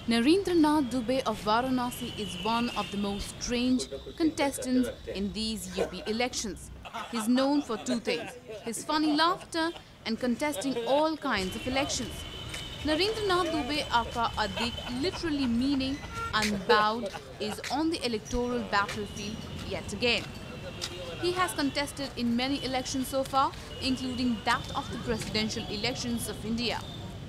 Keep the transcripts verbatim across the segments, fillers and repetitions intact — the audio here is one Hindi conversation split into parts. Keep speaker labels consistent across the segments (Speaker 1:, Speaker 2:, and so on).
Speaker 1: Narendra Nath Dubey of Varanasi is one of the most strange contestants in these U P elections. He's known for two things: his funny laughter and contesting all kinds of elections. Narendra Nath Dubey, aka Adik, literally meaning unbowed, is on the electoral battlefield yet again. He has contested in many elections so far, including that of the presidential elections of India.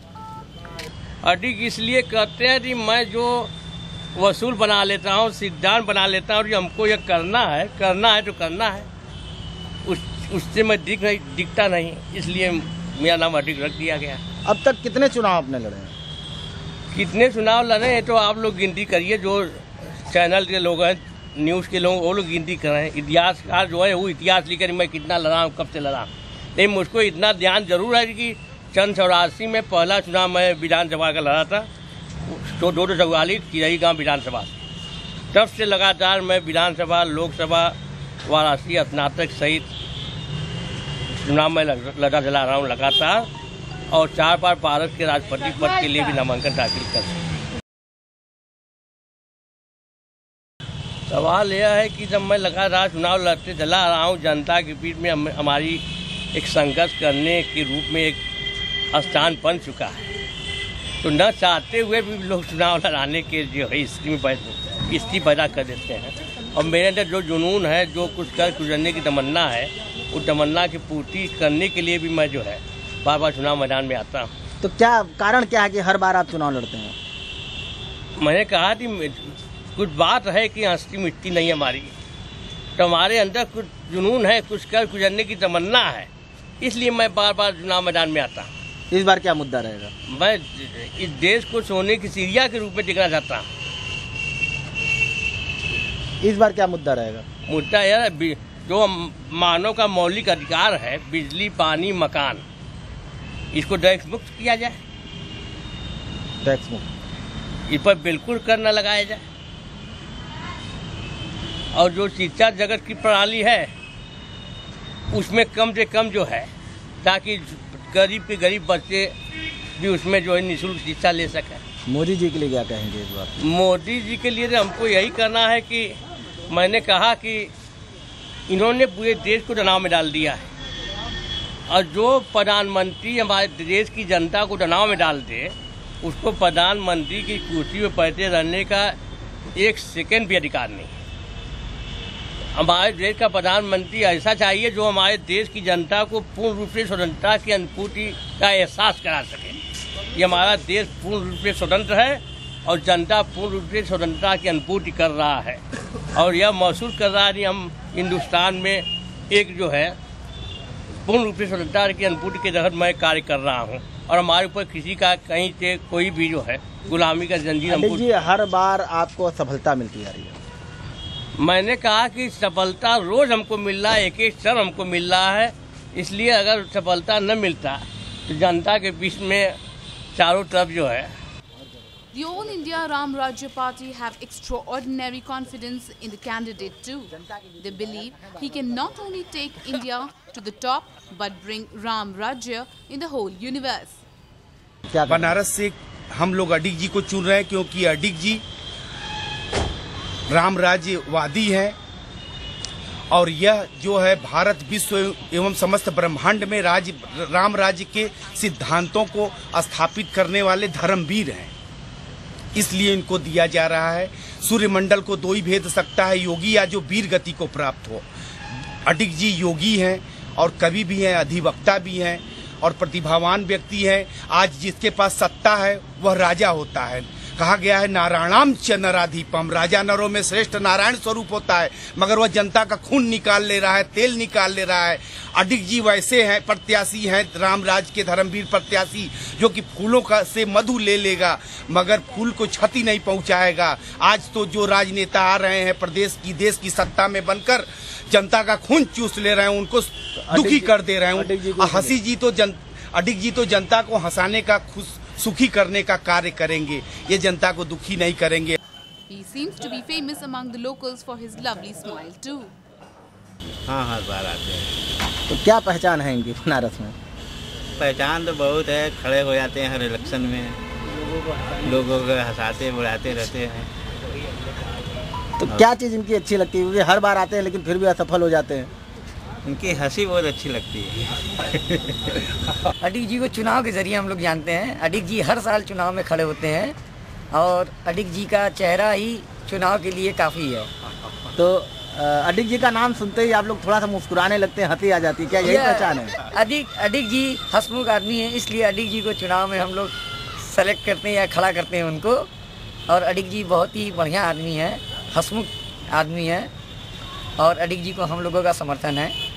Speaker 2: अडिग इसलिए कहते हैं कि मैं जो वसूल बना लेता हूँ, सिद्धांत बना लेता हूँ, हमको ये करना है, करना है तो करना है, उस उससे मैं दिख नहीं दिखता नहीं, इसलिए मेरा नाम अडिग रख दिया गया।
Speaker 3: अब तक कितने चुनाव आपने लड़े हैं?
Speaker 2: कितने चुनाव लड़े हैं तो आप लोग गिनती करिए, जो चैनल के लोग हैं, न्यूज़ के लोग, वो लोग गिनती कर रहे हैं। इतिहासकार जो है वो इतिहास लिखकर मैं कितना लड़ा हूँ, कब से लड़ा हूँ। लेकिन मुझको इतना ध्यान जरूर है कि सन चौरासी में पहला चुनाव मैं विधानसभा का लड़ा था, तो दो सौ चौवालीस चिरई गाँव विधानसभा से। तब से लगातार मैं विधानसभा, लोकसभा, वाराणसी, स्नातक सहित चुनाव में लड़ा चला रहा हूँ लगातार, और चार बार भारत के राष्ट्रपति पद के लिए भी नामांकन दाखिल कर सकते। सवाल यह है कि जब मैं लगातार चुनाव लड़ते चला रहा हूँ, जनता के बीच में हम, हमारी एक संघर्ष करने के रूप में एक स्थान बन चुका है, तो न चाहते हुए भी लोग चुनाव लड़ाने के जो है स्थिति में स्थिति पैदा कर देते हैं। और मेरे अंदर जो जुनून है, जो कुछ कर गुजरने की तमन्ना है, उस तमन्ना की पूर्ति करने के लिए भी मैं जो है बार बार चुनाव मैदान में आता हूँ।
Speaker 3: तो क्या कारण क्या है कि हर बार आप चुनाव लड़ते हैं?
Speaker 2: मैंने कहा कि कुछ बात है कि हंसती मिट्टी नहीं हमारी, तो हमारे अंदर कुछ जुनून है, कुछ कर गुजरने की तमन्ना है, इसलिए मैं बार बार चुनाव मैदान में आता हूँ।
Speaker 3: इस बार क्या मुद्दा रहेगा?
Speaker 2: मैं इस देश को सोने की चिड़िया के रूप में देखना चाहता हूँ।
Speaker 3: इस बार क्या मुद्दा रहेगा?
Speaker 2: मुद्दा यह है, जो मानव का मौलिक अधिकार है, बिजली, पानी, मकान, इसको टैक्स मुक्त किया जाए।
Speaker 3: टैक्स मुक्त,
Speaker 2: इस पर बिल्कुल कर न लगाया जाए। और जो शिक्षा जगत की प्रणाली है, उसमें कम से कम जो है, ताकि गरीब के गरीब बच्चे भी उसमें जो है निःशुल्क शिक्षा ले सकें।
Speaker 3: मोदी जी के लिए क्या कहेंगे इस बार?
Speaker 2: मोदी जी के लिए तो हमको यही करना है कि मैंने कहा कि इन्होंने पूरे देश को तनाव में डाल दिया है, और जो प्रधानमंत्री हमारे देश की जनता को तनाव में डाल दे, उसको प्रधानमंत्री की कुर्सी पर बैठे रहने का एक सेकंड भी अधिकार नहीं। हमारे देश का प्रधानमंत्री ऐसा चाहिए जो हमारे देश की जनता को पूर्ण रूप से स्वतंत्रता की अनुभूति का एहसास करा सके। ये हमारा देश पूर्ण रूप से स्वतंत्र है, और जनता पूर्ण रूप से स्वतंत्रता की अनुभूति कर रहा है, और यह महसूस कर रहा है कि हम हिंदुस्तान में एक जो है पूर्ण रूप से स्वतंत्रता की अनुभूति के तहत मैं कार्य कर रहा हूँ, और हमारे ऊपर किसी का कहीं से कोई भी जो है गुलामी का जंजीर हमको।
Speaker 3: जी, हर बार आपको सफलता मिलती आ रही है।
Speaker 2: मैंने कहा कि सफलता रोज हमको मिल रहा है, एक एक क्षण हमको मिल रहा है, इसलिए अगर सफलता न मिलता तो जनता के बीच में चारों तरफ जो है।
Speaker 1: The All India Ram Rajya Party have extraordinary confidence in the candidate too. They believe he can not only take India to the top, but bring Ram Rajya in the whole universe.
Speaker 4: Banaras से हम लोग अडिग जी को चुन रहे हैं, क्योंकि अडिग जी राम राज्यवादी हैं, और यह जो है भारत, विश्व एवं समस्त ब्रह्मांड में राज्य राम राज्य के सिद्धांतों को स्थापित करने वाले धर्मवीर हैं, इसलिए इनको दिया जा रहा है। सूर्यमंडल को दो ही भेद सकता है, योगी या जो वीर गति को प्राप्त हो। अडिग जी योगी हैं, और कवि भी हैं, अधिवक्ता भी हैं, और प्रतिभावान व्यक्ति हैं। आज जिसके पास सत्ता है वह राजा होता है। कहा गया है नारायणाम च नराधिपम, राजा नरों में श्रेष्ठ नारायण स्वरूप होता है, मगर वह जनता का खून निकाल ले रहा है, तेल निकाल ले रहा है। अडिग जी वैसे हैं, प्रत्याशी हैं, रामराज के धर्मवीर प्रत्याशी, जो कि फूलों का से मधु ले लेगा, मगर फूल को क्षति नहीं पहुंचाएगा। आज तो जो राजनेता आ रहे हैं प्रदेश की, देश की सत्ता में बनकर जनता का खून चूस ले रहे हैं, उनको दुखी कर दे रहे हैं। हंसी जी तो जन अडिग जी तो जनता को हंसाने का, खुश सुखी करने का कार्य करेंगे, ये जनता को दुखी नहीं करेंगे।
Speaker 1: He seems to be famous among the locals for his lovely smile too.
Speaker 5: हाँ हाँ बार आते हैं।
Speaker 3: तो क्या पहचान है इनकी बनारस में?
Speaker 5: पहचान तो बहुत है, खड़े हो जाते हैं हर इलेक्शन में, लोगों को हंसाते बुलाते रहते हैं।
Speaker 3: तो क्या चीज़ इनकी अच्छी लगती है, क्योंकि हर बार आते हैं लेकिन फिर भी असफल हो जाते हैं?
Speaker 5: उनकी हंसी बहुत अच्छी लगती है।
Speaker 6: अडिग जी को चुनाव के जरिए हम लोग जानते हैं। अडिग जी हर साल चुनाव में खड़े होते हैं और अडिग जी का चेहरा ही चुनाव के लिए काफ़ी है।
Speaker 3: तो अडिग जी का नाम सुनते ही आप लोग थोड़ा सा मुस्कुराने लगते हैं, हंसी आ जाती है, क्या यही पहचान है?
Speaker 6: अडिग अडिग जी हंसमुख आदमी है, इसलिए अडिग जी को चुनाव में हम लोग सेलेक्ट करते हैं या खड़ा करते हैं उनको। और अडिग जी बहुत ही बढ़िया आदमी है, हंसमुख आदमी है और अडिग जी को हम लोगों का समर्थन है।